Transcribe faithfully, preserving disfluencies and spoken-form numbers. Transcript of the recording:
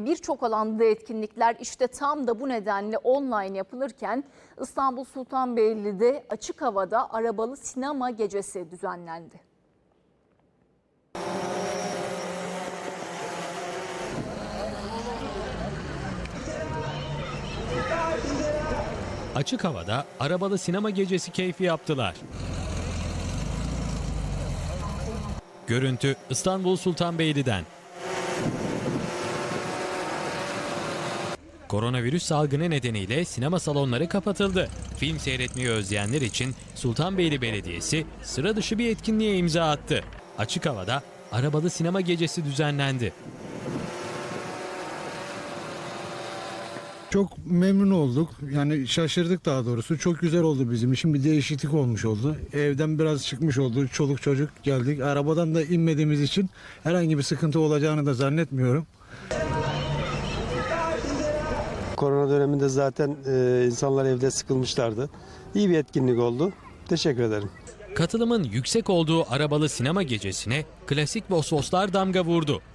Birçok alanda etkinlikler işte tam da bu nedenle online yapılırken İstanbul Sultanbeyli'de açık havada arabalı sinema gecesi düzenlendi. Açık havada arabalı sinema gecesi keyfi yaptılar. Görüntü İstanbul Sultanbeyli'den. Koronavirüs salgını nedeniyle sinema salonları kapatıldı. Film seyretmeyi özleyenler için Sultanbeyli Belediyesi sıra dışı bir etkinliğe imza attı. Açık havada arabalı sinema gecesi düzenlendi. Çok memnun olduk. Yani şaşırdık daha doğrusu. Çok güzel oldu bizim için. Bir değişiklik olmuş oldu. Evden biraz çıkmış oldu. Çoluk çocuk geldik. Arabadan da inmediğimiz için herhangi bir sıkıntı olacağını da zannetmiyorum. Korona döneminde zaten e, insanlar evde sıkılmışlardı. İyi bir etkinlik oldu. Teşekkür ederim. Katılımın yüksek olduğu arabalı sinema gecesine klasik Vosvoslar damga vurdu.